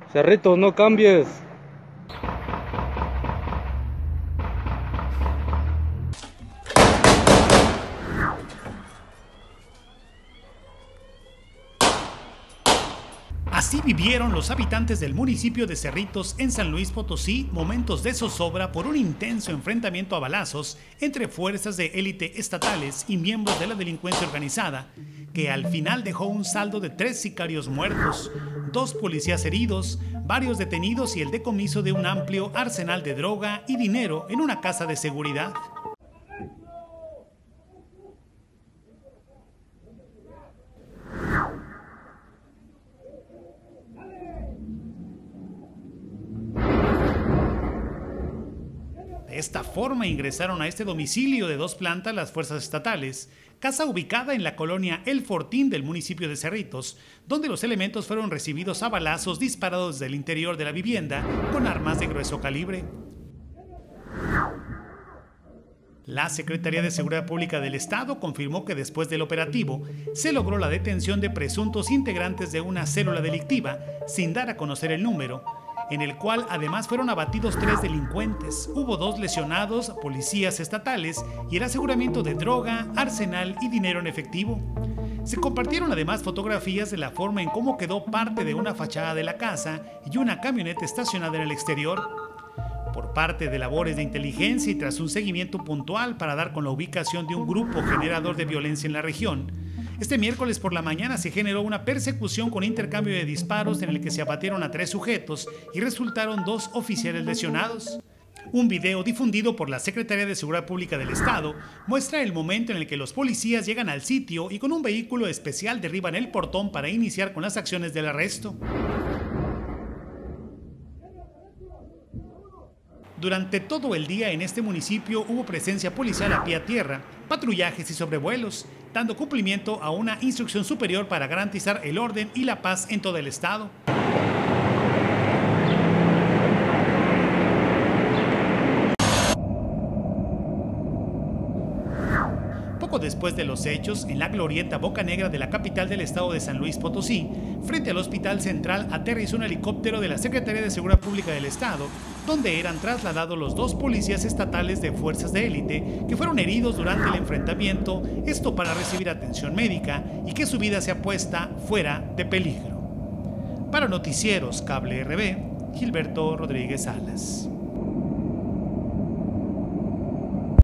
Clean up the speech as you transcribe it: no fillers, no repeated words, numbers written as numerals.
Cerritos, no cambies. Así vivieron los habitantes del municipio de Cerritos en San Luis Potosí momentos de zozobra por un intenso enfrentamiento a balazos entre fuerzas de élite estatales y miembros de la delincuencia organizada, que al final dejó un saldo de 3 sicarios muertos, 2 policías heridos, varios detenidos y el decomiso de un amplio arsenal de droga y dinero en una casa de seguridad. De esta forma ingresaron a este domicilio de 2 plantas las fuerzas estatales, casa ubicada en la colonia El Fortín del municipio de Cerritos, donde los elementos fueron recibidos a balazos disparados desde el interior de la vivienda con armas de grueso calibre. La Secretaría de Seguridad Pública del Estado confirmó que después del operativo se logró la detención de presuntos integrantes de una célula delictiva, sin dar a conocer el número, en el cual además fueron abatidos 3 delincuentes. Hubo 2 lesionados, policías estatales y el aseguramiento de droga, arsenal y dinero en efectivo. Se compartieron además fotografías de la forma en cómo quedó parte de una fachada de la casa y una camioneta estacionada en el exterior. Por parte de labores de inteligencia y tras un seguimiento puntual para dar con la ubicación de un grupo generador de violencia en la región, este miércoles por la mañana se generó una persecución con intercambio de disparos en el que se abatieron a 3 sujetos y resultaron 2 oficiales lesionados. Un video difundido por la Secretaría de Seguridad Pública del Estado muestra el momento en el que los policías llegan al sitio y con un vehículo especial derriban el portón para iniciar con las acciones del arresto. Durante todo el día en este municipio hubo presencia policial a pie a tierra, patrullajes y sobrevuelos, dando cumplimiento a una instrucción superior para garantizar el orden y la paz en todo el estado. Poco después de los hechos, en la glorieta Boca Negra de la capital del estado de San Luis Potosí, frente al Hospital Central, aterrizó un helicóptero de la Secretaría de Seguridad Pública del Estado, donde eran trasladados los 2 policías estatales de fuerzas de élite que fueron heridos durante el enfrentamiento, esto para recibir atención médica y que su vida sea puesta fuera de peligro. Para Noticieros Cable RB, Gilberto Rodríguez Salas.